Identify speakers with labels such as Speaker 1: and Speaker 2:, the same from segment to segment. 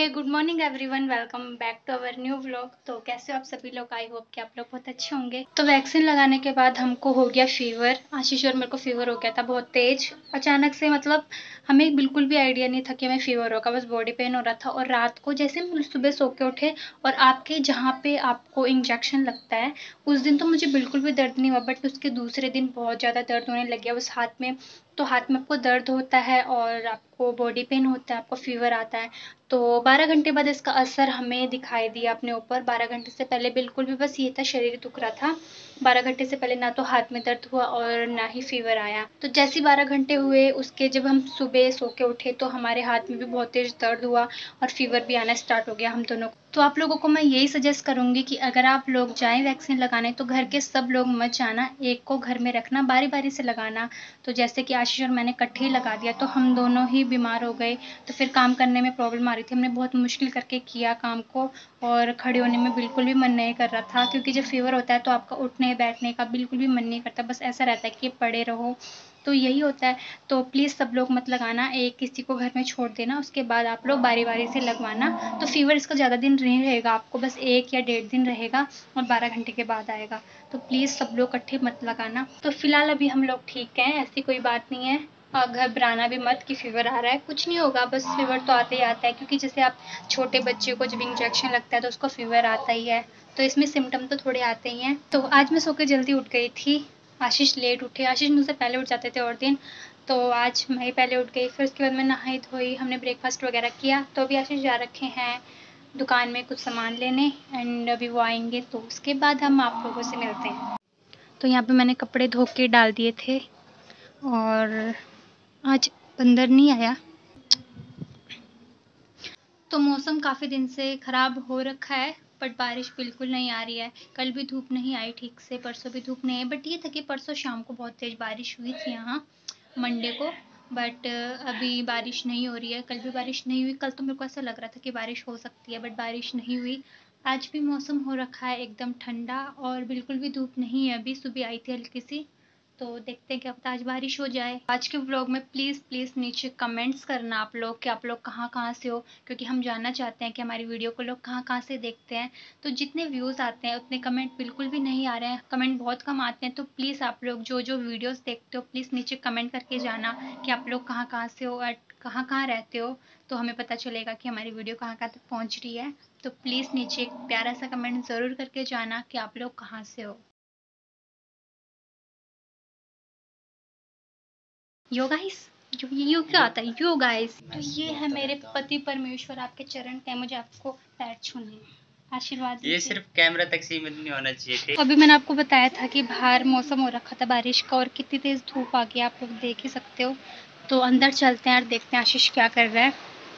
Speaker 1: Hey good morning everyone, welcome back to our new vlog. तो कैसे हो आप सभी लोग? आई होप कि आप लोग बहुत अच्छे होंगे। तो वैक्सीन लगाने के बाद हमको हो गया फीवर। आशीष और मेरे को फीवर हो गया था बहुत तेज अचानक से। मतलब हमें बिल्कुल भी आइडिया नहीं था कि हमें फीवर होगा, बस बॉडी पेन हो रहा था। और रात को जैसे हम सुबह सो के उठे और आपके जहाँ पे आपको इंजेक्शन लगता है उस दिन तो मुझे बिल्कुल भी दर्द नहीं हुआ, बट उसके दूसरे दिन बहुत ज़्यादा दर्द होने लग गया उस हाथ में। तो हाथ में आपको दर्द होता है और आपको बॉडी पेन होता है, आपको फीवर आता है। तो 12 घंटे बाद इसका असर हमें दिखाई दिया अपने ऊपर। 12 घंटे से पहले बिल्कुल भी बस ये था, शरीर दुख रहा था। 12 घंटे से पहले ना तो हाथ में दर्द हुआ और ना ही फीवर आया। तो जैसे ही 12 घंटे हुए उसके जब हम सुबह सो के उठे तो हमारे हाथ में भी बहुत तेज दर्द हुआ और फीवर भी आना स्टार्ट हो गया हम दोनों को। तो आप लोगों को मैं यही सजेस्ट करूंगी कि अगर आप लोग जाएं वैक्सीन लगाने तो घर के सब लोग मत जाना, एक को घर में रखना, बारी बारी से लगाना। तो जैसे कि आशीष और मैंने इकट्ठे ही लगा दिया तो हम दोनों ही बीमार हो गए। तो फिर काम करने में प्रॉब्लम आ रही थी, हमने बहुत मुश्किल करके किया काम को और खड़े होने में बिल्कुल भी मन नहीं कर रहा था, क्योंकि जब फीवर होता है तो आपका उठने बैठने का बिल्कुल भी मन नहीं करता, बस ऐसा रहता है कि पड़े रहो। तो यही होता है। तो प्लीज़ सब लोग मत लगाना, एक किसी को घर में छोड़ देना, उसके बाद आप लोग बारी बारी से लगवाना। तो फीवर इसका ज़्यादा दिन नहीं रहेगा, आपको बस 1 या 1.5 दिन रहेगा और 12 घंटे के बाद आएगा। तो प्लीज़ सब लोग इकट्ठे मत लगाना। तो फिलहाल अभी हम लोग ठीक हैं, ऐसी कोई बात नहीं है। घबराना भी मत कि फीवर आ रहा है, कुछ नहीं होगा, बस फीवर तो आते ही आता है, क्योंकि जैसे आप छोटे बच्चे को जब इंजेक्शन लगता है तो उसको फीवर आता ही है। तो इसमें सिम्टम तो थोड़े आते ही हैं। तो आज मैं सो के जल्दी उठ गई थी, आशीष लेट उठे। आशीष मुझसे पहले उठ जाते थे और दिन, तो आज मैं ही पहले उठ गई। फिर उसके बाद मैं नहाई धोई, हमने ब्रेकफास्ट वगैरह किया। तो अभी आशीष जा रखे हैं दुकान में कुछ सामान लेने एंड अभी वो आएंगे तो उसके बाद हम आप लोगों से मिलते हैं। तो यहाँ पे मैंने कपड़े धो के डाल दिए थे और आज बंदर नहीं आया। तो मौसम काफ़ी दिन से ख़राब हो रखा है, बट बारिश बिल्कुल नहीं आ रही है। कल भी धूप नहीं आई ठीक से, परसों भी धूप नहीं है, बट ये था कि परसों शाम को बहुत तेज़ बारिश हुई थी यहाँ मंडे को। बट अभी बारिश नहीं हो रही है। कल भी बारिश नहीं हुई, कल तो मेरे को ऐसा लग रहा था कि बारिश हो सकती है, बट बारिश नहीं हुई। आज भी मौसम हो रखा है एकदम ठंडा और बिल्कुल भी धूप नहीं है। अभी सुबह आई थी हल्की सी, तो देखते हैं क्या पता आज बारिश हो जाए। आज के व्लॉग में प्लीज़ प्लीज़ नीचे कमेंट्स करना आप लोग कि आप लोग कहाँ कहाँ से हो, क्योंकि हम जानना चाहते हैं कि हमारी वीडियो को लोग कहाँ कहाँ से देखते हैं। तो जितने व्यूज़ आते हैं उतने कमेंट बिल्कुल भी नहीं आ रहे हैं, कमेंट बहुत कम आते हैं। तो प्लीज़ आप लोग जो जो वीडियोज़ देखते हो प्लीज़ नीचे कमेंट करके जाना कि आप लोग कहाँ कहाँ से हो और कहाँ कहाँ रहते हो। तो हमें पता चलेगा कि हमारी वीडियो कहाँ कहाँ तक पहुँच रही है। तो प्लीज़ नीचे एक प्यारा सा कमेंट ज़रूर करके जाना कि आप लोग कहाँ से हो। यो गाइस, यो क्या आता है? यो गाइस, तो ये है मेरे पति परमेश्वर, आपके चरण हैं, मुझे आपको पैर छूने हैं, आशीर्वाद।
Speaker 2: ये सिर्फ कैमरा तक सीमित नहीं होना चाहिए थे।
Speaker 1: अभी मैंने आपको बताया था कि बाहर मौसम हो रखा था बारिश का और कितनी तेज धूप आ गई, आप लोग देख ही सकते हो। तो अंदर चलते हैं और देखते हैं आशीष क्या कर रहा है।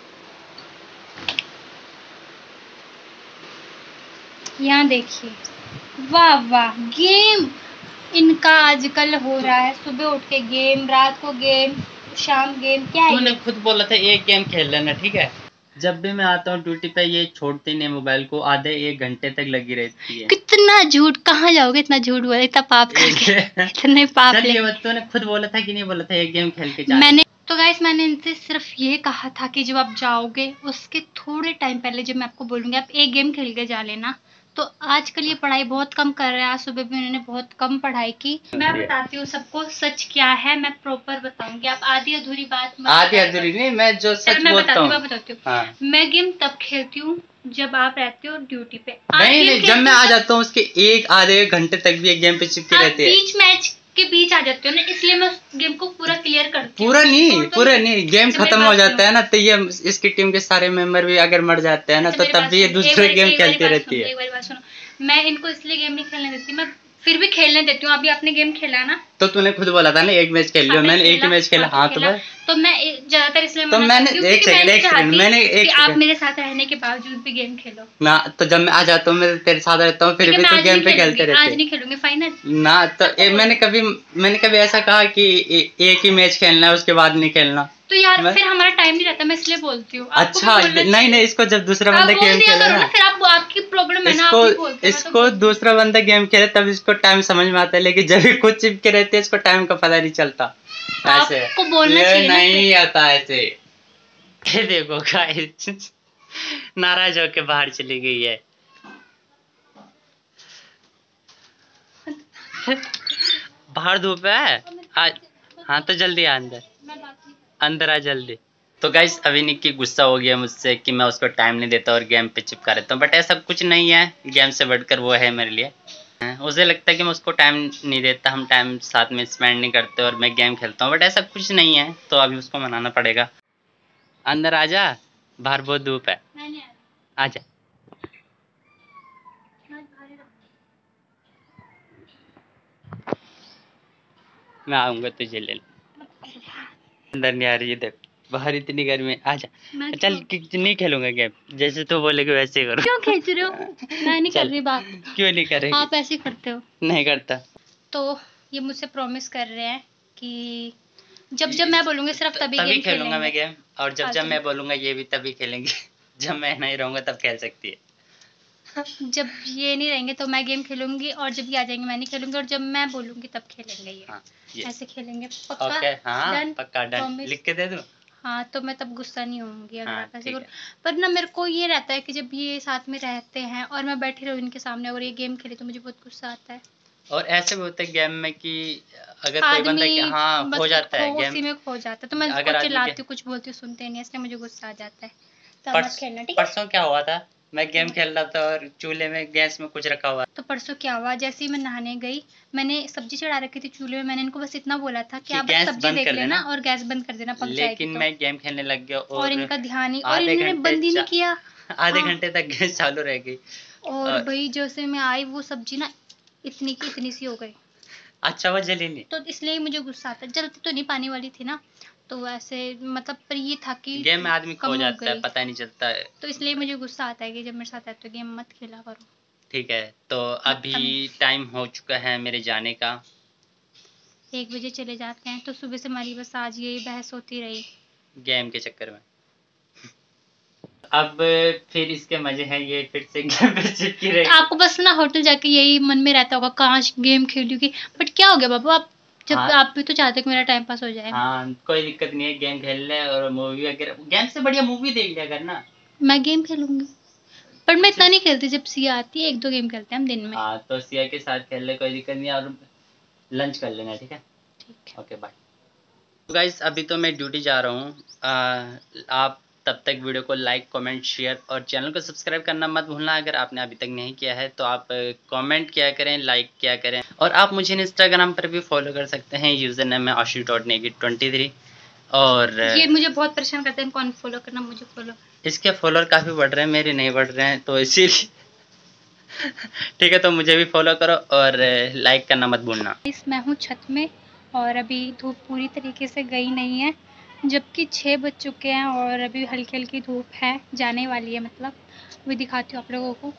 Speaker 1: यहाँ देखिए, वाह वाह, गेम इनका आजकल हो रहा है। सुबह उठ के गेम, रात को गेम, शाम गेम, क्या है?
Speaker 2: तूने खुद बोला था एक गेम खेल लेना, ठीक है? जब भी मैं आता हूँ ड्यूटी पे ये छोड़ती नहीं मोबाइल को, आधे 1 घंटे तक लगी रहती है।
Speaker 1: कितना झूठ, कहाँ जाओगे इतना झूठ बोले, इतना पाप करके इतने पाप
Speaker 2: चल ये तूने खुद बोला था कि नहीं बोला था एक गेम खेल के जा?
Speaker 1: मैंने तो गाइस मैंने इनसे सिर्फ ये कहा था कि जब आप जाओगे उसके थोड़े टाइम पहले जब मैं आपको बोलूंगी आप एक गेम खेल के जा लेना। तो आजकल ये पढ़ाई बहुत कम कर रहे हैं, आज सुबह भी उन्होंने बहुत कम पढ़ाई की। मैं बताती हूँ सबको सच क्या है, मैं प्रॉपर बताऊंगी, आप आधी अधूरी बात मत।
Speaker 2: आधी अधूरी नहीं, मैं जो सच बोलता हूँ।
Speaker 1: मैं बताती हूँ। हाँ। मैं गेम तब खेलती हूँ जब आप रहते हो ड्यूटी पे।
Speaker 2: नहीं, जब मैं आ जाता हूँ उसके एक आधे घंटे तक भी एक गेम पे चिपके रहते हैं।
Speaker 1: बीच मैच के बीच आ जाते हो ना, इसलिए मैं उस गेम को पूरा क्लियर करती हूँ।
Speaker 2: पूरा नहीं, गेम खत्म हो जाता है ना तो ये इसकी टीम के सारे मेंबर भी अगर मर जाते हैं ना तो तब भी ये दूसरे गेम खेलती रहती है।
Speaker 1: एक बार बात सुनो, मैं इनको इसलिए गेम नहीं खेलने देती, मैं फिर भी खेलने देती हूँ। अभी आपने गेम खेला ना,
Speaker 2: तो तूने खुद बोला था ना एक मैच खेल लियो, मैंने एक ही मैच खेला। हाँ
Speaker 1: तो मैं ज्यादातर इसलिए
Speaker 2: तो मैंने एक सेकंड मैंने
Speaker 1: आप मेरे साथ रहने के बावजूद भी गेम खेलो
Speaker 2: ना। तो जब मैं आ जाता हूँ मैं तेरे साथ रहता हूँ, फिर भी तू गेम पे खेलते रहते।
Speaker 1: आज नहीं खेलूंगी फाइनल
Speaker 2: ना। तो मैंने कभी ऐसा कहा कि एक ही मैच खेलना है उसके बाद नहीं खेलना?
Speaker 1: तो यार फिर हमारा टाइम नहीं रहता, मैं इसलिए बोलती हूँ।
Speaker 2: अच्छा नहीं, इसको जब दूसरा बंदा गेम खेले ना,
Speaker 1: फिर आपकी प्रॉब्लम है ना,
Speaker 2: इसको दूसरा बंदा गेम खेले तब इसको टाइम समझ में आता है, लेकिन जब भी खुद चिपके रहते हैं इसको टाइम का पता नहीं चलता। ऐसे
Speaker 1: आपको बोलना चाहिए
Speaker 2: नहीं आता ऐसे। देखो गाइस, नाराज होके बाहर चली गई है। बाहर धूप है आज। हाँ तो जल्दी आ अंदर, अंदर आ जल्दी। तो गाइस अभी निक्की गुस्सा हो गया मुझसे कि मैं उसको टाइम नहीं देता और गेम पे चिपका रहता हूँ, बट ऐसा कुछ नहीं है। गेम से बढ़कर वो है मेरे लिए। उसे लगता है कि मैं उसको टाइम नहीं देता, हम टाइम साथ में स्पेंड नहीं करते और मैं गेम खेलता हूँ, बट ऐसा कुछ नहीं है। तो अभी उसको मनाना पड़ेगा। अंदर आ जा, बाहर बहुत धूप है। आजा। मैं आऊंगा तुझे लेने। अंदर नहीं आ रही है, देख बाहर इतनी गर्मी। आजा। चल नहीं खेलूंगा गेम, जैसे तू बोलेगी वैसे ही करो।
Speaker 1: क्यों खींच रहे हो? मैं नहीं कर रही बात।
Speaker 2: क्यों नहीं करेगी?
Speaker 1: आप ऐसे ही करते हो।
Speaker 2: नहीं करता।
Speaker 1: तो ये मुझसे प्रॉमिस कर रहे हैं कि जब जब मैं बोलूंगी सिर्फ तभी गेम
Speaker 2: खेलूंगा मैं गेम, और जब जब
Speaker 1: अच्छा।
Speaker 2: मैं बोलूंगा ये भी तभी खेलेंगे। जब मैं नहीं रहूंगा तब खेल सकती है।
Speaker 1: जब ये नहीं रहेंगे तो मैं गेम खेलूंगी, और जब ये आ जाएंगे मैं नहीं खेलूंगी, और जब मैं बोलूंगी तब खेलेंगे ये।
Speaker 2: हाँ,
Speaker 1: ऐसे खेलेंगे पक्का?
Speaker 2: ओके हाँ
Speaker 1: डन?
Speaker 2: पक्का डन।
Speaker 1: प्रॉमिस?
Speaker 2: लिख के दे दूं?
Speaker 1: हाँ तो मैं तब गुस्सा नहीं होंगी अगर
Speaker 2: हाँ,
Speaker 1: आप ऐसे
Speaker 2: ठीक
Speaker 1: करो।
Speaker 2: है।
Speaker 1: पर ना मेरे को ये रहता है कि जब ये साथ में रहते हैं और मैं बैठी रहूँ इनके सामने और ये गेम खेले तो मुझे बहुत गुस्सा आता है।
Speaker 2: और ऐसे भी होता है गेम में कि अगर कोई बंदा
Speaker 1: आदमी
Speaker 2: हाँ
Speaker 1: बस
Speaker 2: हो जाता है
Speaker 1: उसी
Speaker 2: गेम।
Speaker 1: में खो जाता है, तो मैं
Speaker 2: अगर
Speaker 1: उसको
Speaker 2: आदमी
Speaker 1: चिल्लाती हूँ, कुछ बोलती हूँ, सुनते नहीं, इसलिए मुझे गुस्सा आ जाता है। तो मत खेलना, ठीक है?
Speaker 2: परसों क्या हुआ था, मैं गेम खेल रहा था और चूल्हे में गैस में कुछ रखा हुआ।
Speaker 1: तो परसों क्या हुआ, जैसे ही मैं नहाने गई, मैंने सब्जी चढ़ा रखी थी चूल्हे में, मैंने इनको बस इतना बोला था कि आप बस
Speaker 2: गैस
Speaker 1: सब्जी
Speaker 2: बंद
Speaker 1: देख
Speaker 2: कर
Speaker 1: लेना
Speaker 2: देना,
Speaker 1: और गैस बंद कर देना, पक जाएगी
Speaker 2: लेकिन
Speaker 1: तो।
Speaker 2: मैं गेम खेलने लग गया
Speaker 1: और इनका ध्यान ही, और
Speaker 2: आधे
Speaker 1: इन्होंने
Speaker 2: घंटे
Speaker 1: बंद ही नहीं किया।
Speaker 2: आधे
Speaker 1: हाँ।
Speaker 2: घंटे तक गैस चालू रह गई।
Speaker 1: और भाई जैसे मैं आई वो सब्जी ना इतनी की इतनी सी हो गई।
Speaker 2: अच्छा वो जली नहीं?
Speaker 1: तो इसलिए ही मुझे गुस्सा आता है। जलती तो नहीं, पानी वाली थी ना, तो वैसे मतलब पर ये था कि
Speaker 2: गेम में आदमी
Speaker 1: कम
Speaker 2: खो
Speaker 1: हो
Speaker 2: जाता है,
Speaker 1: गई,
Speaker 2: पता ही नहीं चलता है।
Speaker 1: तो इसलिए मुझे गुस्सा आता है कि जब मेरे साथ है तो गेम मत खेला करो।
Speaker 2: ठीक है तो अभी
Speaker 1: बदतमीज।
Speaker 2: टाइम हो चुका है मेरे जाने का।
Speaker 1: 1 बजे चले जाते हैं, तो सुबह से हमारी बस आज यही बहस होती रही
Speaker 2: गेम के चक्कर में। अब फिर इसके मजे हैं, ये फिर से गेम पे चिपकी रही।
Speaker 1: आपको बस ना होटल जाके यही मन में रहता होगा काश गेम खेलूंगी, बट क्या हो गया बाबू, आप जब
Speaker 2: हाँ,
Speaker 1: आप भी तो चाहते हो कि मेरा टाइम पास हो जाए।
Speaker 2: हाँ कोई दिक्कत नहीं है, गेम खेल ले और मूवी वगैरह, गेम से बढ़िया मूवी देख लिया करना।
Speaker 1: मैं गेम खेलूंगी, पर मैं इतना नहीं खेलती, जब सिया आती है 1-2 गेम खेलते हैं हम दिन में।
Speaker 2: हाँ तो सिया के साथ खेल ले, कोई दिक्कत नहीं है, और लंच कर लेना, ठीक है?
Speaker 1: ठीक है।
Speaker 2: Okay bye. तो गाइस अभी तो मैं ड्यूटी जा रहा हूँ। आप तब तक वीडियो को लाइक कमेंट शेयर और चैनल को सब्सक्राइब करना मत भूलना। अगर आपने अभी तक नहीं किया है तो आप कमेंट किया करें, लाइक किया करें, और आप मुझे इंस्टाग्राम पर भी फॉलो कर सकते हैं। यूज़र नेम है ashish.negi23। और
Speaker 1: ये मुझे बहुत परेशान करते हैं, कौन फॉलो करना, मुझे फॉलो।
Speaker 2: इसके फॉलोअर काफ़ी बढ़ रहे हैं, मेरे नहीं बढ़ रहे हैं, तो इसीलिए ठीक है तो मुझे भी फॉलो करो और लाइक करना मत भूलना।
Speaker 1: मैं हूँ छत में और अभी धूप पूरी तरीके से गई नहीं है, जबकि 6 बज चुके हैं और अभी हल्की हल्की धूप है, जाने वाली है, मतलब वो दिखाती हूँ आप लोगों को।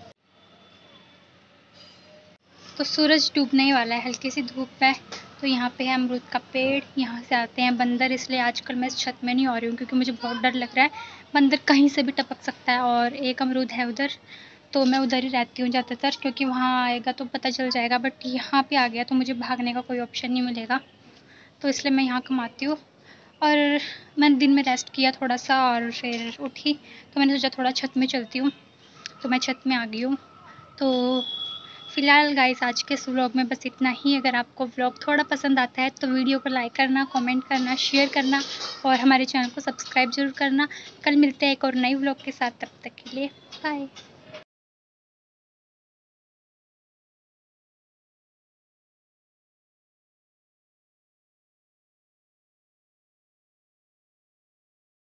Speaker 1: तो सूरज डूबने ही वाला है, हल्की सी धूप है। तो यहाँ पे है अमरूद का पेड़, यहाँ से आते हैं बंदर, इसलिए आजकल मैं इस छत में नहीं आ रही हूँ क्योंकि मुझे बहुत डर लग रहा है, बंदर कहीं से भी टपक सकता है। और एक अमरूद है उधर, तो मैं उधर ही रहती हूँ ज़्यादातर, क्योंकि वहाँ आएगा तो पता चल जाएगा, बट यहाँ पे आ गया तो मुझे भागने का कोई ऑप्शन नहीं मिलेगा, तो इसलिए मैं यहाँ कमाती हूँ। और मैंने दिन में रेस्ट किया थोड़ा सा और फिर उठी, तो मैंने सोचा थोड़ा छत में चलती हूँ, तो मैं छत में आ गई हूँ। तो फ़िलहाल गाइस आज के इस व्लॉग में बस इतना ही। अगर आपको व्लॉग थोड़ा पसंद आता है तो वीडियो को लाइक करना, कमेंट करना, शेयर करना और हमारे चैनल को सब्सक्राइब ज़रूर करना। कल मिलते हैं एक और नई व्लॉग के साथ, तब तक के लिए बाय।